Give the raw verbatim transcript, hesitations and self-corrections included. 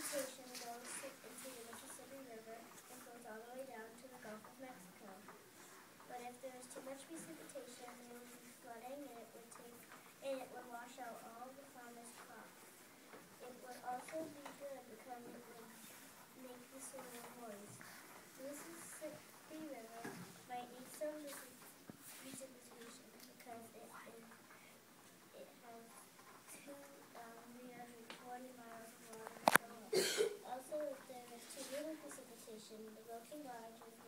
precipitation goes into the Mississippi River and flows all the way down to the Gulf of Mexico. But if there is too much precipitation, there would be flooding, and it would take and it would wash out all the farmers' crops. It would also be good because it would make the soil moist. The Mississippi River might need some precipitation because it is it has two um, three hundred forty miles of water to flow. Also, if there is too little precipitation, the broken barge would